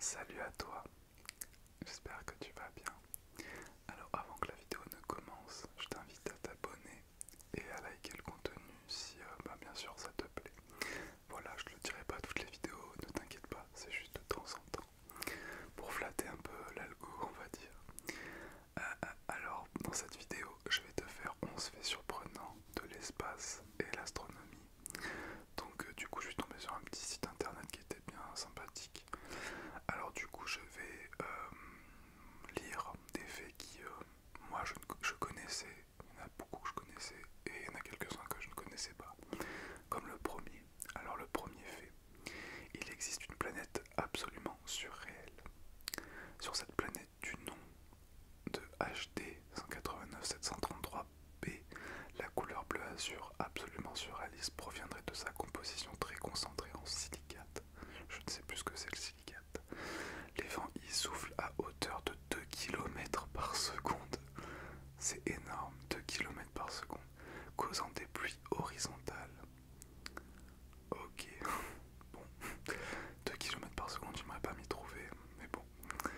Salut à toi, j'espère que tu vas bien. Alors avant que la vidéo ne commence, je t'invite à t'abonner et à liker le contenu si bien sûr ça te plaît. Voilà, je ne le dirai pas toutes les vidéos, ne t'inquiète pas, c'est juste de temps en temps. Pour flatter un peu l'algo on va dire. Alors dans cette vidéo, je vais te faire 11 faits surprenants de l'espace et l'astronomie. Donc du coup je suis tombé sur un petit site internet qui était bien sympathique. Alors du coup je vais lire des faits qui moi je connaissais, il y en a beaucoup que je connaissais et il y en a quelques-uns que je ne connaissais pas. Comme le premier. Alors le premier fait, il existe une planète absolument surréelle. Sur cette planète du nom de HD 189-733b, la couleur bleu azur absolument surréaliste proviendrait de sa composition très concentrée en silicate. Je ne sais plus ce que c'est le silicate. Les vents y soufflent à hauteur de 2 km par seconde. C'est énorme, 2 km par seconde, causant des pluies horizontales. Ok, bon, 2 km par seconde, j'aimerais pas m'y trouver, mais bon.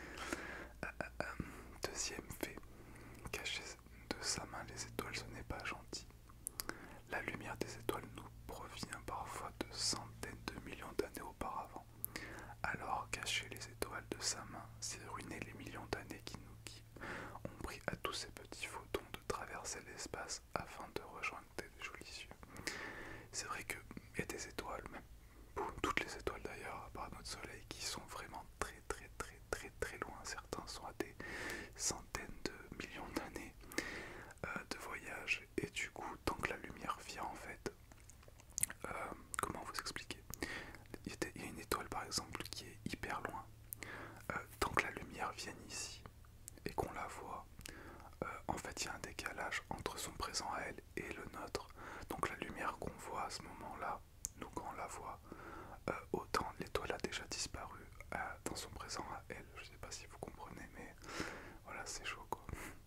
Deuxième fait, cacher de sa main les étoiles, ce n'est pas gentil. La lumière des étoiles nous provient parfois de centaines de millions d'années auparavant. Alors cacher les étoiles de sa main, c'est ruiner les millions d'années qui ont pris à tous ces petits photons de traverser l'espace afin de rejoindre des jolis cieux. C'est vrai qu'il y a des étoiles, même toutes les étoiles d'ailleurs, à part notre soleil, qui sont vraiment très loin. Certains sont à des centaines de millions d'années de voyage. Et du coup, tant que la lumière vient en fait, comment vous expliquer? Il y a une étoile par exemple qui est hyper loin. Tant que la lumière vient ici et qu'on la voit, en fait il y a un décalage entre son présent à elle et le nôtre. Donc la lumière qu'on voit à ce moment-là, nous quand on la voit, autant l'étoile a déjà disparu dans son présent à elle. Je sais pas si vous comprenez, mais voilà, c'est chaud quoi.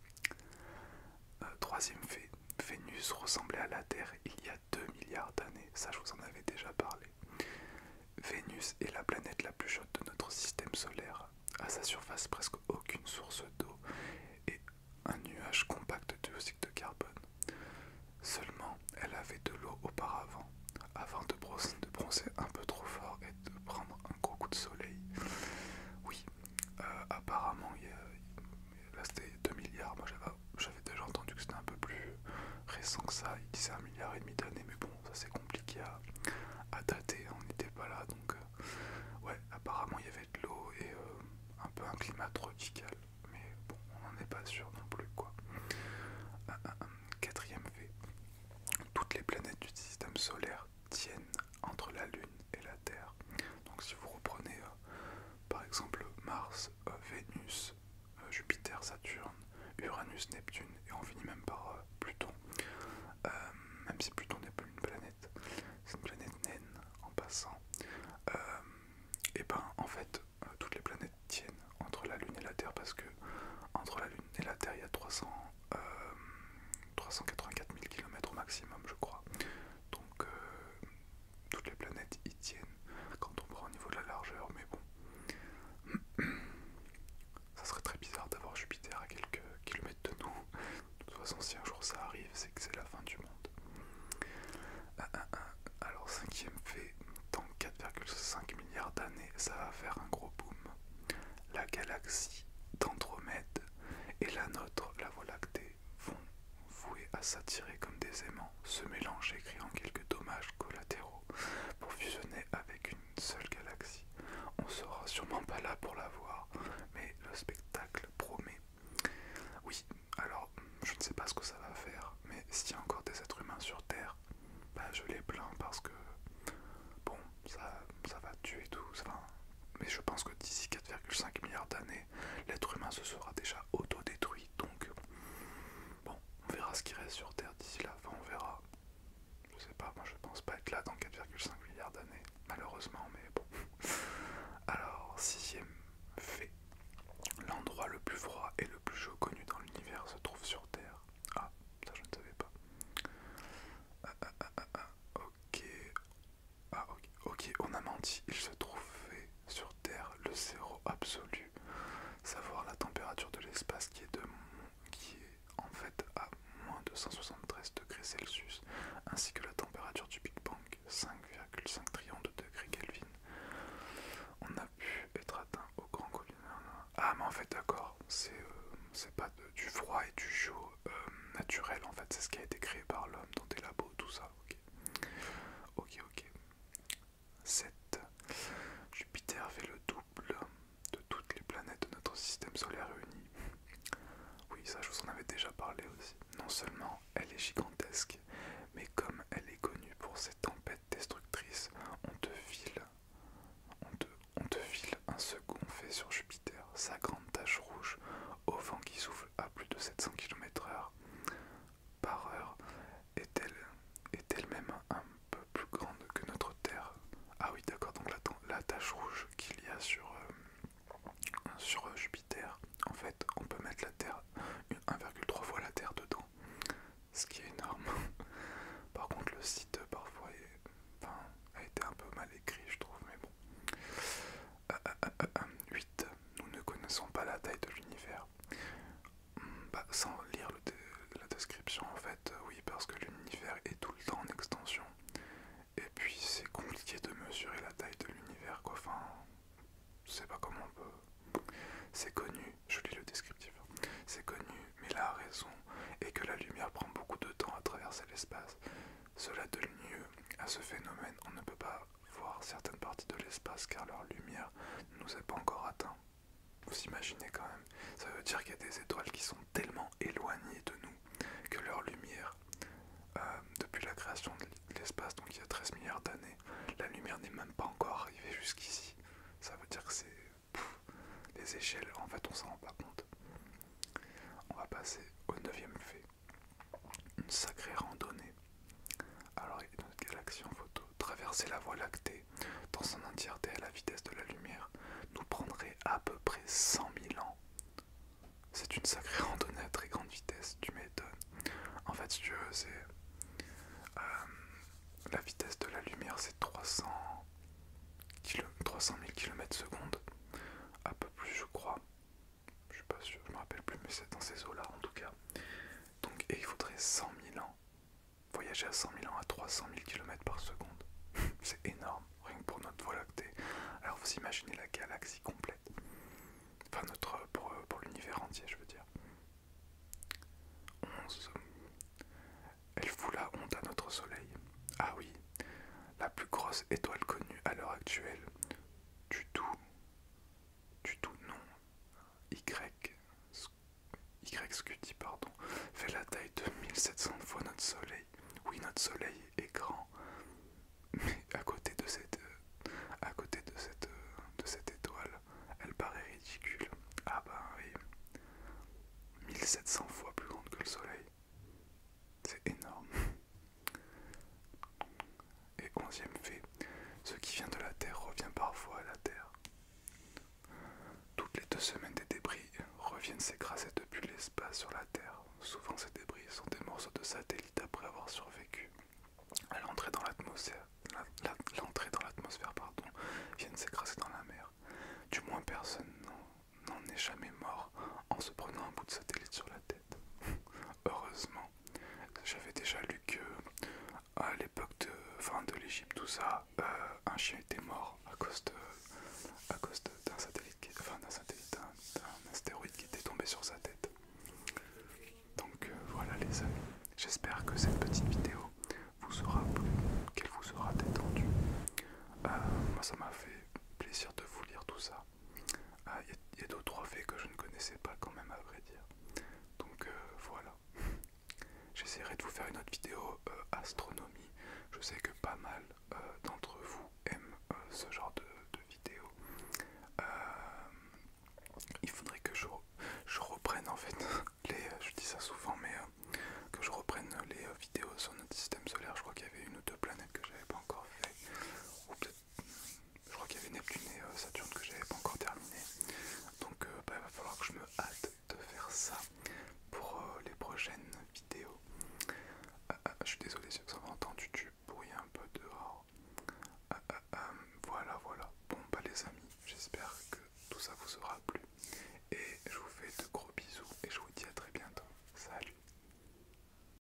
Troisième fait, Vénus ressemblait à la Terre il y a 2 milliards d'années. Ça, je vous en avais déjà parlé. Vénus est la planète la plus chaude de notre système solaire. À sa surface, presque aucune source d'eau et un nuage compact de dioxyde de carbone. Seulement, elle avait de l'eau auparavant, avant de bronzer un peu trop fort et de prendre un gros coup de soleil. Oui, apparemment, là c'était 2 milliards. Moi j'avais déjà entendu que c'était un peu plus récent que ça. Il disait 1,5 milliard d'années, mais bon, ça c'est compliqué à dater. On n'était pas là, donc ouais, apparemment il y avait de l'eau et un peu un climat tropical. Mais bon, on n'en est pas sûr non plus, quoi. Quatrième fait, toutes les planètes du système solaire tiennent entre la Lune et la Terre. Donc si vous reprenez par exemple Mars, Vénus, Jupiter, Saturne, Uranus, Neptune, et on finit même par Pluton, euh, même si Pluton n'est pas une planète, c'est une planète naine en passant, et ben en fait toutes les planètes tiennent entre la Lune et la Terre parce que entre la Lune et la Terre il y a 384 000 km au maximum je crois. Donc toutes les planètes y tiennent quand on prend au niveau de la largeur, mais bon. Ça serait très bizarre d'avoir Jupiter à quelques kilomètres de nous. De toute façon, si un jour ça arrive, c'est que c'est la fin du monde. Alors, cinquième fait, dans 4,5 milliards d'années, ça va faire un gros boom. La galaxie d'Andromède et la nôtre, la Voie lactée, vont vouer à s'attirer comme des aimants, se mélanger, créant quelques dommages collatéraux pour fusionner avec une seule galaxie. On sera sûrement pas là pour la voir, mais le spectacle promet. Oui, alors je ne sais pas ce que ça va faire, mais s'il y a encore des êtres humains sur Terre, bah, je les plains parce que bon, ça va tuer tout. Enfin, mais je pense que d'ici 4,5 milliards d'années, l'être humain se sera déjà auto-détruit. Donc bon, on verra ce qui reste sur Terre d'ici là. Enfin, on verra. Je sais pas, moi je pense pas être là dans 4,5 milliards d'années, malheureusement, mais bon. Alors, sixième fait. L'endroit le plus froid et le plus chaud connu dans l'univers se trouve sur Terre. Ah, ça je ne savais pas. Ok. Ah, ok, on a menti. Il se trouvait sur Terre le zéro absolu, savoir la température de l'espace qui est en fait à moins 273 degrés Celsius, ainsi que la température du Big Bang, 5,5 trillions de degrés Kelvin. On a pu être atteint au grand collimateur. Ah mais en fait d'accord, c'est pas du froid et du chaud naturel, en fait c'est ce qui a été créé par l'homme dans des labos, tout ça, ok. Ok. 7. Jupiter fait le double de toutes les planètes de notre système solaire réuni. Oui, ça je vous en avais déjà parlé aussi. Non seulement elle est gigantesque, mais comme elle est connue pour ses tempêtes destructrices, on te file un second fait sur Jupiter. Sa grande tache rouge, au vent qui souffle à plus de 700 km/h, est elle-même un peu plus grande que notre Terre. Ah oui, d'accord, donc la tache rouge qu'il y a sur Jupiter, en fait, on peut mettre la Terre 1,3 fois la Terre dedans, ce qui est énorme. Par contre, le site, parfois, a été un peu mal écrit, je trouve, mais bon. 8. Nous ne connaissons pas la taille de l'univers. Sans lire la description, en fait, oui, parce que l'univers est tout le temps en extension. Et puis, c'est compliqué de mesurer la taille de l'univers, quoi. Enfin, je sais pas comment on peut. C'est connu, je lis le descriptif. C'est connu, mais la raison est que la lumière prend beaucoup de temps à traverser l'espace. Cela donne lieu à ce phénomène. On ne peut pas voir certaines parties de l'espace car leur lumière ne nous est pas encore atteinte. Vous imaginez quand même, ça veut dire qu'il y a des étoiles qui sont tellement éloignées de nous que leur lumière, depuis la création de l'espace, donc il y a 13 milliards d'années, la lumière n'est même pas encore arrivée jusqu'ici. Ça veut dire que c'est... les échelles, en fait on s'en rend pas compte. On va passer au 9e fait. Une sacrée randonnée. Alors il y a notre galaxie en photo. Traverser la Voie lactée dans son entièreté à la vitesse de la lumière nous prendrait à peu près 100 000 ans. C'est une sacrée randonnée à très grande vitesse, tu m'étonnes. En fait, si tu veux, c'est... la vitesse de la lumière, c'est 300 000 km secondes. Un peu plus, je crois. Je suis pas sûr, je me rappelle plus, mais c'est dans ces eaux-là en tout cas. Donc, et il faudrait 100 000 ans. Voyager à 100 000 ans à 300 000 km par seconde. C'est énorme, rien que pour notre Voie lactée. Alors vous imaginez la galaxie complète. Enfin, pour l'univers entier, je veux dire. 11. Elle fout la honte à notre soleil. Ah oui, la plus grosse étoile connue à l'heure actuelle. Du tout non. Y Scuti, pardon, fait la taille de 1700 fois notre soleil. Oui, notre soleil est grand, mais à côté de cette étoile, elle paraît ridicule. Ah bah oui, 1700 fois plus grande que le soleil. C'est énorme. Et 11e fait, ce qui vient de la Terre revient parfois à la Terre. Toutes les 2 semaines, des débris reviennent s'écraser depuis l'espace sur la Terre. Souvent, ces débris sont des morceaux de satellites après avoir survécu à l'entrée dans l'atmosphère. Viennent s'écraser dans la mer. Du moins, personne n'en est jamais mort en se prenant un bout de satellite sur la tête. Heureusement, j'avais déjà lu que à l'époque de l'Égypte, tout ça, un chien était mort à cause d'un satellite, d'un astéroïde qui était tombé sur sa tête. Donc voilà les amis, j'espère que cette petite vidéo vous aura plu, qu'elle vous aura détendu. Moi ça m'a fait plaisir de vous lire tout ça. Il y a 2 ou 3 faits que je ne connaissais pas quand même, à vrai dire. Donc voilà. J'essaierai de vous faire une autre vidéo astronomie. Je sais que pas mal d'entre vous aiment ce genre de ça vous aura plu.